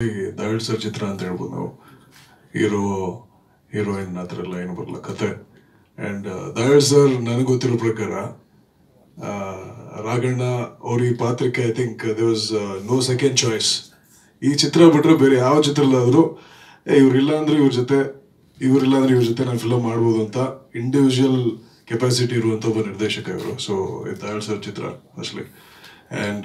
Dayal sir ಚಿತ್ರ ಅಂತ ಹೇಳ್ಬೋದು ನಾವು. ಹೀರೋ ಹೀರೋಯಿನ್ ಆ ಥರ ಎಲ್ಲ ಏನು ಬರಲ್ಲ ಕತೆ. ಆ್ಯಂಡ್ ದಯಾಳ್ ಸರ್ ನನಗೆ ಗೊತ್ತಿರೋ ಪ್ರಕಾರ ರಾಘಣ್ಣ ಅವ್ರ ಈ ಪಾತ್ರಕ್ಕೆ I think they was no second choice. ಈ ಚಿತ್ರ ಬಿಟ್ಟರೆ ಬೇರೆ ಯಾವ ಚಿತ್ರಲ್ಲಾದರೂ ಇವರಿಲ್ಲ ಅಂದರೆ ಇವ್ರ ಜೊತೆ ನಾನು ಫಿಲಮ್ ಮಾಡ್ಬೋದು ಅಂತ ಇಂಡಿವಿಜುವಲ್ ಕೆಪಾಸಿಟಿ ಇರುವಂಥ ಒಬ್ಬ ನಿರ್ದೇಶಕ ಇವರು. ಸೊ ದಯಾಳ್ ಸರ್ ಚಿತ್ರ ಅಷ್ಟೇ. ಆ್ಯಂಡ್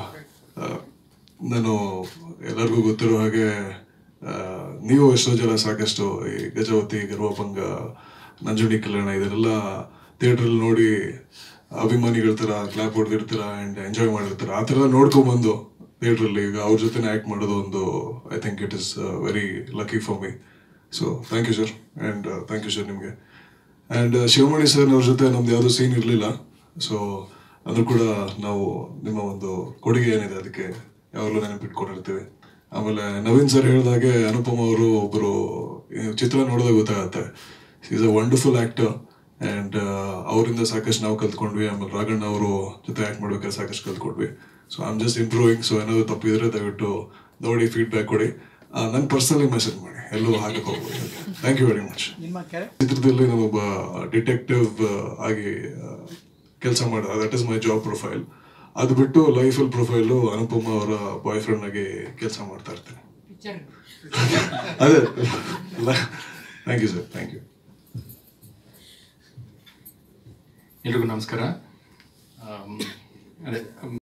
ನಾನು ಎಲ್ಲರಿಗೂ ಗೊತ್ತಿರೋ ಹಾಗೆ ನೀವು ಎಷ್ಟೋ ಜನ ಸಾಕಷ್ಟು ಈ ಗಜವತಿ, ಗರ್ವಭಂಗ, ನಂಜುಂಡಿ ಕಲ್ಯಾಣ ಇದನ್ನೆಲ್ಲ ಥಿಯೇಟ್ರಲ್ಲಿ ನೋಡಿ ಅಭಿಮಾನಿಗಳ ಥರ ಕ್ಲಾಪ್ ಹೊಡೆದಿರ್ತೀರ ಆ್ಯಂಡ್ ಎಂಜಾಯ್ ಮಾಡಿರ್ತೀರ. ಆ ಥರ ನೋಡ್ಕೊಂಬಂದು ಥಿಯೇಟ್ರಲ್ಲಿ ಈಗ ಅವ್ರ ಜೊತೆ ಆ್ಯಕ್ಟ್ ಮಾಡೋದು ಒಂದು I think it is very lucky for me. So thank you sir. And thank you sir ನಿಮಗೆ. ಆ್ಯಂಡ್ ಶಿವಮಣಿ ಸರ್ ಅವ್ರ ಜೊತೆ ನಮ್ದು ಯಾವುದೂ ಸೀನ್ ಇರಲಿಲ್ಲ. ಸೊ ಅದು ಕೂಡ ನಾವು ನಿಮ್ಮ ಒಂದು ಕೊಡುಗೆ ಏನಿದೆ ಅದಕ್ಕೆ ಯಾವಾಗಲೂ ನೆನಪಿಟ್ಕೊಂಡಿರ್ತೀವಿ. ಆಮೇಲೆ ನವೀನ್ ಸರ್ ಹೇಳಿದಾಗೆ ಅನುಪಮ ಅವರು ಒಬ್ಬರು ಚಿತ್ರ ನೋಡಿದಾಗ ಗೊತ್ತಾಗತ್ತೆ is a wonderful actor. And ಅವರಿಂದ ಸಾಕಷ್ಟು ನಾವು ಕಲ್ತ್ಕೊಂಡ್ವಿ. ಆಮೇಲೆ ರಾಘಣ್ಣ ಅವರು ಜೊತೆ ಆ್ಯಕ್ಟ್ ಮಾಡ್ಬೇಕಾದ್ರೆ ಸಾಕಷ್ಟು ಕಲ್ತ್ಕೊಂಡ್ವಿ. So I am just improving. So ಏನಾದರೂ ತಪ್ಪಿದ್ರೆ ದಯವಿಟ್ಟು ನೋಡಿ ಫೀಡ್ಬ್ಯಾಕ್ ಕೊಡಿ. ನನ್ನ ಪರ್ಸನಲಿ ಮೆಸೇಜ್ ಮಾಡಿ, ಎಲ್ಲೂ ಹಾಕಕ್ಕೆ ಹೋಗ್ಬೋದು. Thank you very much. ಚಿತ್ರದಲ್ಲಿ ನಾನೊಬ್ಬ ಡಿಟೆಕ್ಟಿವ್ ಆಗಿ ಕೆಲಸ ಮಾಡೋದು, that is my job profile. ಅದು ಬಿಟ್ಟು ಲೈಫಲ್ಲಿ ಪ್ರೊಫೈಲು ಅನುಪಮ ಅವರ ಬಾಯ್ ಫ್ರೆಂಡ್ ಆಗಿ ಕೆಲಸ ಮಾಡ್ತಾ ಇರ್ತೀನಿ. ಅದೇ thank you sir. Thank you. ಎಲ್ರಿಗೂ ನಮಸ್ಕಾರ. ಅದೇ